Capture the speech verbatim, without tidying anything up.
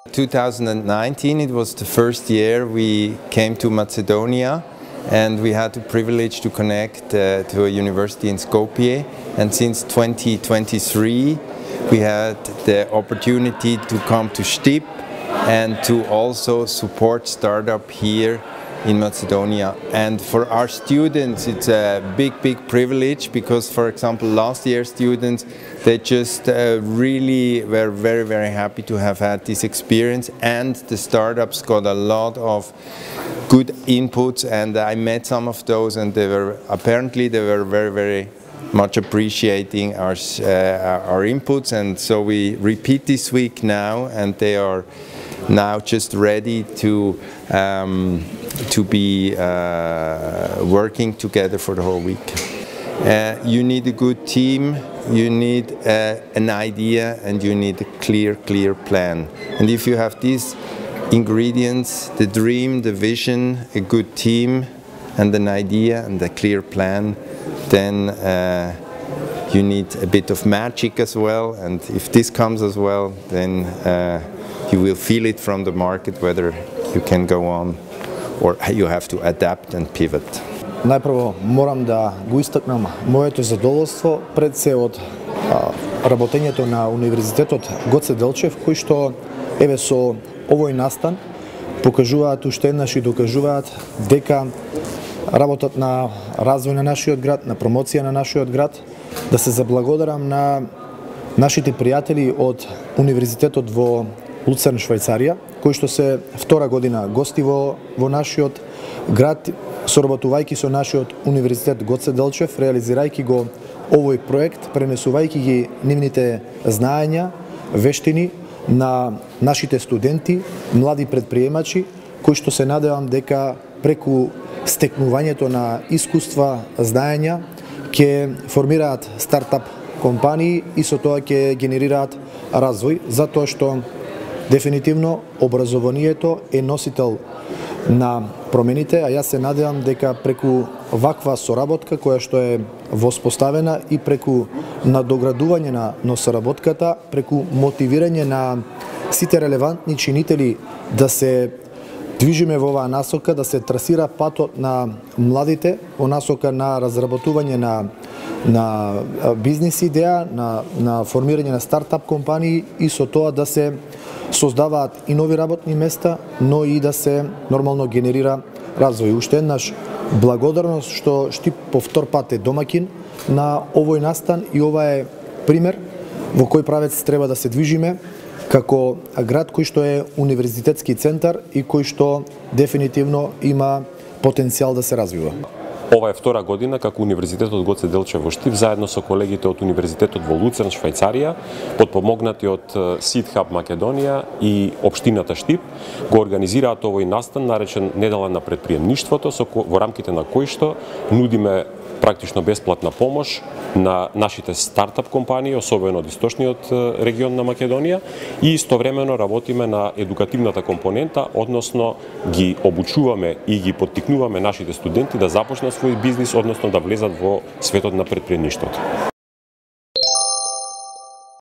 two thousand nineteen, it was the first year we came to Macedonia, and we had the privilege to connect uh, to a university in Skopje. And since twenty twenty-three, we had the opportunity to come to Štip and to also support startup here in Macedonia. And for our students, it's a big, big privilege because, for example, last year students, they just uh, really were very, very happy to have had this experience, and the startups got a lot of good inputs, and I met some of those, and they were apparently they were very, very much appreciating our uh, our inputs, and so we repeat this week now, and they are now just ready to um, to be uh, working together for the whole week. Uh, you need a good team, you need uh, an idea, and you need a clear, clear plan. And if you have these ingredients, the dream, the vision, a good team, and an idea and a clear plan, then uh, you need a bit of magic as well. And if this comes as well, then uh, you will feel it from the market whether you can go on or you have to adapt and pivot. Најпрво морам да го истакнам моето задоволство пред се од а, работењето на Универзитетот Гоце Делчев, кој што еве со овој настан покажуваат уште еднаш и докажуваат дека работат на развој на нашиот град, на промоција на нашиот град. Да се заблагодарам на нашите пријатели од Универзитетот во Луцерн, Швајцарија, кои што се втора година гости во, во нашиот град, соработувајќи со нашиот Универзитет Гоце Делчев, реализирајќи го овој проект, пренесувајќи ги нивните знаења, вештини на нашите студенти, млади предприемачи, кои што се надевам дека преку стекнувањето на искуства, знаења, ќе формираат стартап компании и со тоа ќе генерираат развој, затоа што дефинитивно образованието е носител на промените, а јас се надевам дека преку ваква соработка која што е воспоставена и преку надоградување на, на соработката, преку мотивирање на сите релевантни чинители да се движиме во оваа насока, да се трасира патот на младите во насока на разработување на на бизнис идеја, на, на формирање на стартап компании и со тоа да се создаваат и нови работни места, но и да се нормално генерира развој. Уште еднаш благодарност што Štip по втор пат е домакин на овој настан и ова е пример во кој правец треба да се движиме како град кој што е универзитетски центар и кој што дефинитивно има потенцијал да се развива. Ова е втора година како Универзитетот Гоце Делчев во Štip, заедно со колегите од Универзитетот во Луцерн, Швајцарија, подпомогнати од Seed Hub Македонија и Општината Štip, го организираат овој настан наречен Недела на предприемништвото, со во рамките на кој што нудиме практично бесплатна помош на нашите стартап компании, особено од источниот регион на Македонија, и истовремено работиме на едукативната компонента, односно ги обучуваме и ги поттикнуваме нашите студенти да започнат свој бизнис, односно да влезат во светот на предприемништвото.